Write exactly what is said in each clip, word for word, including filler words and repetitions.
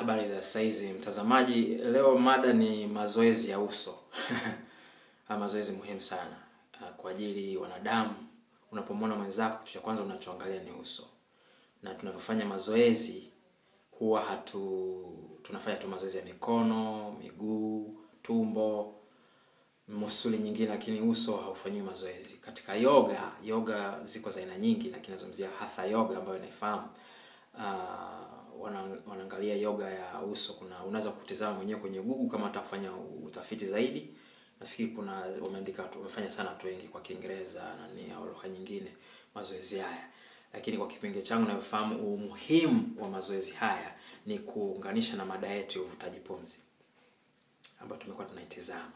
Habari za saizi mtazamaji, leo mada ni mazoezi ya uso. Mazoezi muhimu sana kwa ajili wanadamu. Unapomwona mwenzako, kitu cha kwanza unachoangalia ni uso. Na tunapofanya mazoezi huwa hatu tunafanya tu mazoezi ya mikono, miguu, tumbo, musuli nyingine, lakini uso haufanyi mazoezi. Katika yoga, yoga ziko za aina nyingi, lakini nazungumzia hatha yoga ambayo naifahamu. Uh, wanaangalia yoga ya uso. Kuna unaweza kutizama mwenyewe kwenye Google kama unataka kufanya utafiti zaidi. Nafikiri kuna wameandika tu, wamefanya sana watu wengi kwa Kiingereza na ni au lugha nyingine mazoezi haya. Lakini kwa kipindi changu nafahamu umuhimu wa mazoezi haya ni kuunganisha na mada yetu ya uvutaji pumzi ambayo tumekuwa tunaitazama.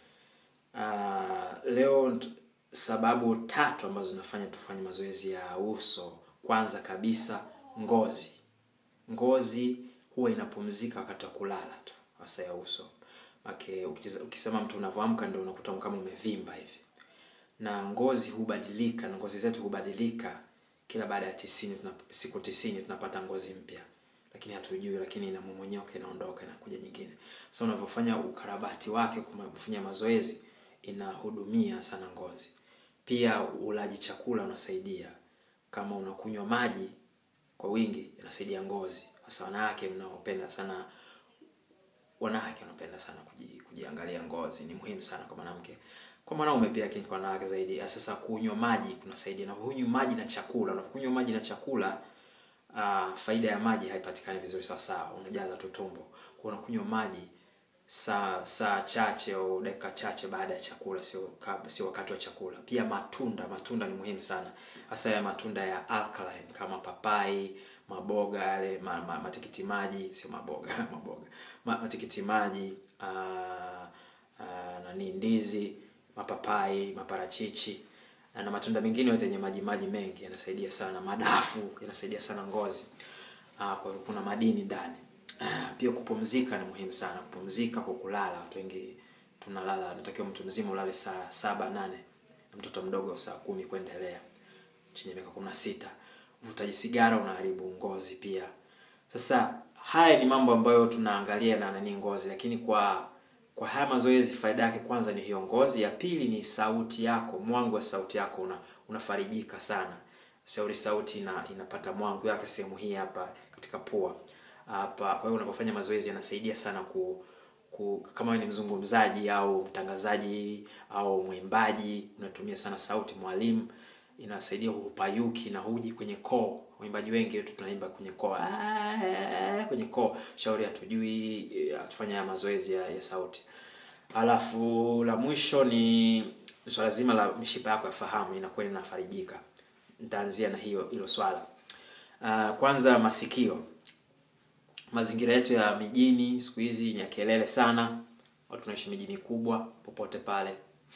Uh, leo sababu tatu ambazo zinafanya tufanye mazoezi ya uso. Kwanza kabisa, ngozi. Ngozi huwa inapumzika wakati wa kulala tu, hasa ya uso. Make ukisema mtu unavyoamka ndio unakuta kama umevimba hivi. Na ngozi hubadilika, na ngozi zetu hubadilika kila baada ya tisini, siku tisini tunapata ngozi mpya. Lakini hatujui, lakini inamomonyoka, inaondoka, inakuja nyingine. Sasa unavyofanya ukarabati wake, kufanya mazoezi, inahudumia sana ngozi. Pia ulaji chakula unasaidia. Kama unakunywa maji kwa wingi inasaidia ngozi. Hasa wanawake mnaopenda sana wanawake wanapenda sana kuji, kujiangalia ngozi. Ni muhimu sana kwa mwanamke. Kwa mwanaume pia, lakini kwa wanawake zaidi. Sasa kunywa maji kunasaidia, na kunywa maji na chakula. Unapokunywa maji na chakula, uh, faida ya maji haipatikani vizuri sawa sawa. Unajaza tu tumbo. Kwa unakunywa maji saa saa chache au dakika chache baada ya chakula, sio sio wakati wa chakula. Pia matunda, matunda ni muhimu sana. Hasa ya matunda ya alkaline kama papai, maboga yale, ma, ma, matikiti maji, sio maboga, maboga. Ma, matikiti maji, uh, uh, na ndizi, mapapai, maparachichi, na matunda mengine yote yenye maji maji mengi yanasaidia sana. Madafu yanasaidia sana ngozi. Uh, kwa kuna madini ndani. Pia kupumzika ni muhimu sana. Kupumzika kwa kulala. Watu wengi tunalala, natakiwa mtu mzima ulale saa saba nane, na mtoto mdogo saa kumi kuendelea chini ya miaka kumi na sita. Uvutaji sigara unaharibu ngozi pia. Sasa haya ni mambo ambayo tunaangalia na nani ngozi, lakini kwa kwa haya mazoezi faida yake kwanza ni hiyo ngozi. Ya pili ni sauti yako, mwangu wa sauti yako una, unafarijika sana. Shauri sauti ina, inapata mwangu yake sehemu hii hapa katika pua. Hapa kwa hiyo unapofanya mazoezi yanasaidia sana ku, ku kama wewe ni mzungumzaji au mtangazaji au mwimbaji, unatumia sana sauti, mwalimu, inasaidia upayuki na huji kwenye koo. Waimbaji wengi wetu tunaimba kwenye koo, kwenye koo. Shauri hatujui atufanya mazoezi ya, ya sauti. Alafu la mwisho ni swala zima la mishipa yako ya fahamu inakuwa inafarijika. Nitaanzia na hiyo hilo swala. Uh, kwanza masikio. Mazingira yetu ya mijini siku hizi ni ya kelele sana. Watu tunaishi miji mikubwa popote pale.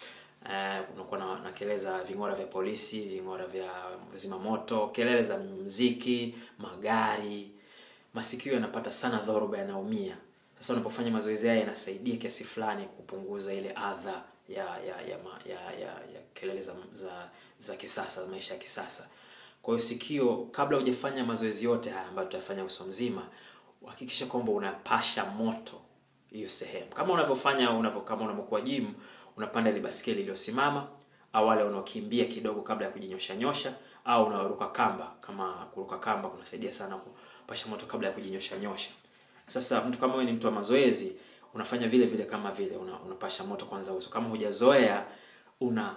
Eh, kunakuwa na, na kelele za ving'ora vya polisi, ving'ora vya zimamoto, kelele za muziki, magari. Masikio yanapata sana dhoruba, yanaumia. Sasa unapofanya mazoezi haya yanasaidia kiasi fulani kupunguza ile adha ya ya ya ya, ya, ya kelele za, za za kisasa, maisha ya kisasa. Kwa hiyo sikio, kabla hujafanya mazoezi yote haya ambayo tutafanya uso mzima, hakikisha kwamba unapasha moto hiyo sehemu. Kama unavyofanya unapo kama unapokuwa gym, unapanda ile basikeli iliyosimama, au wale unaokimbia kidogo kabla ya kujinyosha nyosha, au unaruka kamba. Kama kuruka kamba kunasaidia sana kupasha moto kabla ya kujinyosha nyosha. Sasa mtu kama wewe ni mtu wa mazoezi, unafanya vile vile kama vile una, unapasha moto kwanza uso. Kama hujazoea, una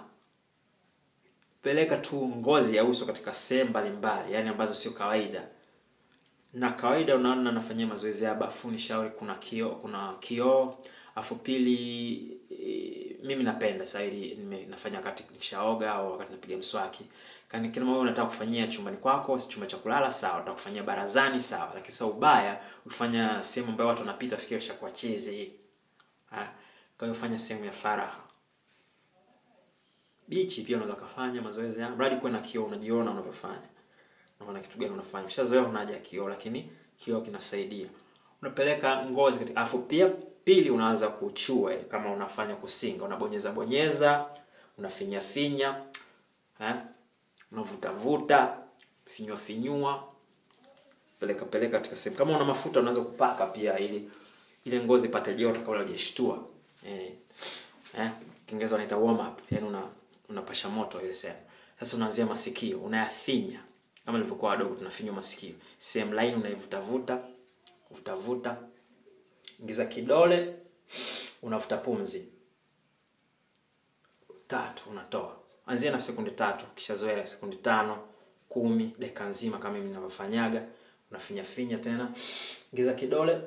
peleka tu ngozi ya uso katika sehemu mbalimbali, yani ambazo sio kawaida. Na kawaida unaona nafanyia mazoezi ya bafuni, shauri kuna kioo, kuna kioo. Afu pili, e, mimi napenda zaidi nafanya wakati nikishaoga au wakati napiga mswaki. Kani kama wewe unataka kufanyia chumbani kwako, chumba cha kulala, sawa. Unataka kufanyia barazani, sawa. Lakini sio ubaya ukifanya sehemu ambayo watu wanapita fikiri ushakuwa chizi. Ah, kwa hiyo fanya sehemu ya faraha. Bichi pia unaweza kufanya mazoezi ya mradi kuwe na kioo, unajiona unavyofanya. Unaona kitu gani unafanya. Ushazoea unaja kioo, lakini kioo kinasaidia. Unapeleka ngozi katika, afu pia pili unaanza kuchua kama unafanya kusinga, unabonyeza bonyeza, unafinya finya, eh? Unavuta vuta, finywa finyua. peleka peleka katika sehemu. Kama una mafuta unaweza kupaka pia ili ile ngozi ipate joto kabla hujashtua. Eh. Eh, Kiingereza wanaita warm up. Yaani una unapasha moto ile sehemu. Sasa unaanzia masikio, unayafinya. Kama nilivyokuwa wadogo tunafinya masikio. Sehemu line unaivuta vuta, utavuta. Ingiza kidole, unavuta pumzi. Tatu unatoa. Anzia na sekunde tatu, kisha zoea sekunde tano, kumi, dakika nzima kama mimi ninavyofanyaga. Unafinya finya tena. Ingiza kidole,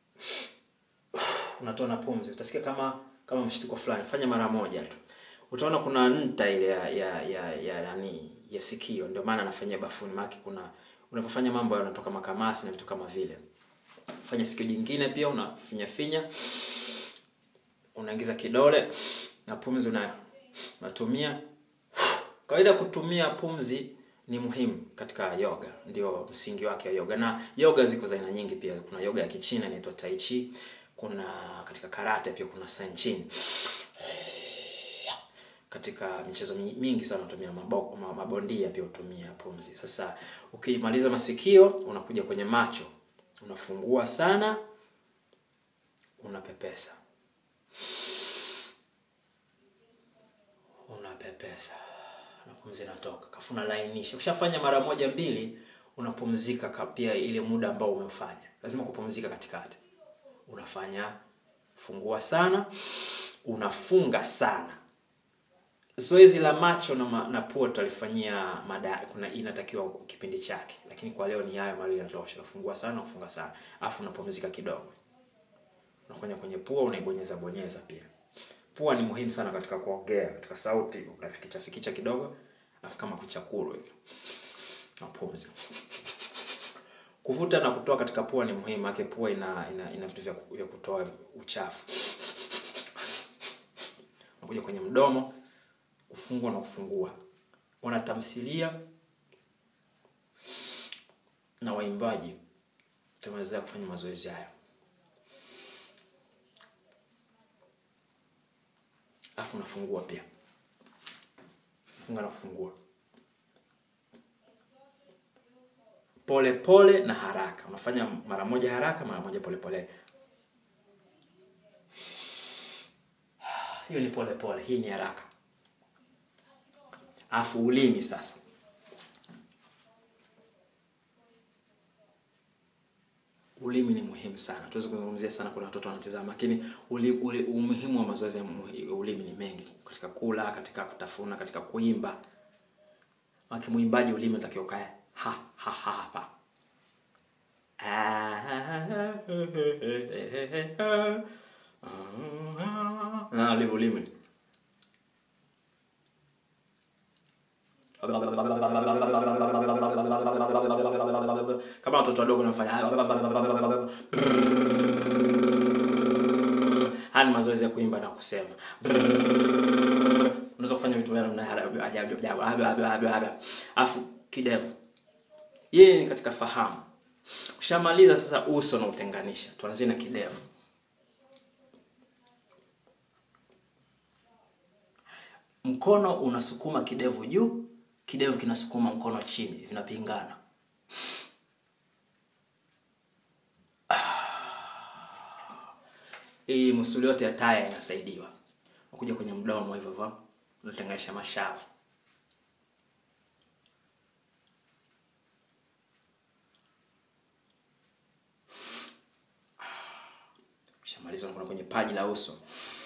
unatoa na pumzi. Utasikia kama kama mshtuko fulani. Fanya mara moja tu. Utaona kuna nta ile ya ya ya ya nani ya sikio. Ndio maana nafanyia bafuni, maana kuna unapofanya mambo yanatoka makamasi na vitu kama vile. Fanya sikio jingine pia, unafinya finya. Unaingiza kidole na pumzi una natumia. Kawaida kutumia pumzi ni muhimu katika yoga, ndio msingi wake wa yoga. Na yoga ziko za aina nyingi pia. Kuna yoga ya Kichina inaitwa Tai Chi, kuna katika karate pia kuna San Chin. Katika michezo mingi sana unatumia mabondia pia utumia pumzi. Sasa ukimaliza masikio unakuja kwenye macho. Unafungua sana, unapepesa. Unapepesa. Na pumzi inatoka. Kafuna lainisha. Ukishafanya mara moja mbili, unapumzika pia ile muda ambao umefanya. Lazima kupumzika katikati. Unafanya fungua sana, unafunga sana. Zoezi la macho na, na pua tutalifanyia mada, kuna inatakiwa kipindi chake, lakini kwa leo ni hayo mali yanatosha. Unafungua sana, unafunga sana, afu unapumzika kidogo. Unafanya kwenye pua, unaibonyeza bonyeza pia. Pua ni muhimu sana katika kuongea, katika sauti, unafikicha fikicha kidogo, afu kama kuchakuru hivyo. Unapumzika. Kuvuta na kutoa katika pua ni muhimu, maana pua ina ina, ina vitu vya kutoa uchafu. Unakuja kwenye mdomo, ufungua na kufungua. Wanatamthilia na waimbaji tumeweza kufanya mazoezi haya. Afu unafungua pia. Funga na kufungua. Pole pole na haraka. Unafanya mara moja haraka, mara moja pole pole. Hiyo ni pole pole, hii ni haraka. Afu ulimi sasa. Ulimi ni muhimu sana. Tuweze kuzungumzia sana, kuna watoto wanatazama, lakini uli, uli, umuhimu wa mazoezi ya ulimi ni mengi katika kula, katika kutafuna, katika kuimba. Maki muimbaji ulimi unatakiwa ukae ha ha ha hapa. Na ulimi ulimi. Kama watoto wadogo wanafanya hani mazoezi ya kuimba na kusema. Unaweza kufanya vitu vya namna ajabu ajabu. Afu kidevu. Yeye ni katika fahamu. Ushamaliza sasa uso na utenganisha. Tuanzie na kidevu. Mkono unasukuma kidevu juu, kidevu kinasukuma mkono chini, vinapingana. Hii musuli yote ya taya inasaidiwa. Unakuja kwenye mdomo hivyo hivyo, unatenganisha mashavu. Ukishamaliza unakwenda kwenye paji la uso.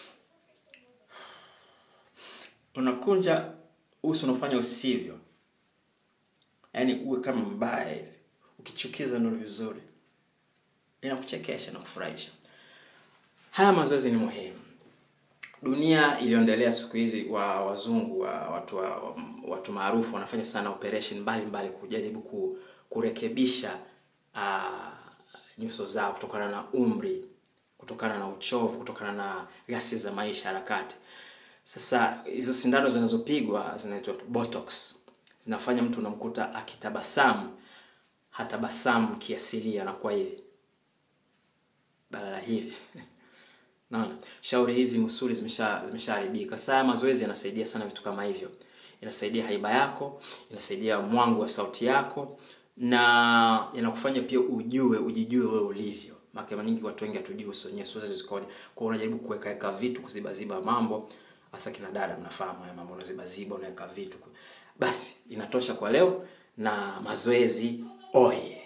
Unakunja uso, unafanya usivyo. Yaani uwe kama mbaya hivi. Ukichukiza ndio vizuri. Inakuchekesha na kufurahisha. Haya mazoezi ni muhimu. Dunia iliyoendelea siku hizi wa wazungu wa watu wa, watu maarufu wanafanya sana operation mbalimbali kujaribu ku, kurekebisha uh, nyuso zao kutokana na umri, kutokana na uchovu, kutokana na ghasia za maisha, harakati. Sasa hizo sindano zinazopigwa zinaitwa botox. Zinafanya mtu unamkuta akitabasamu, hatabasamu kiasilia na kwa hivi. Badala hivi. Naona shauri hizi musuli zimesha zimeshaharibika. Sasa mazoezi yanasaidia sana vitu kama hivyo. Inasaidia haiba yako, inasaidia mwangu wa sauti yako, na yanakufanya pia ujue ujijue wewe ulivyo. Mara nyingi watu wengi hatujui uso wenyewe sura zikoje. Kwa unajaribu kuweka weka vitu, kuzibaziba mambo, hasa kina dada mnafahamu haya mambo, unazibaziba unaweka vitu. Basi inatosha kwa leo na mazoezi oye.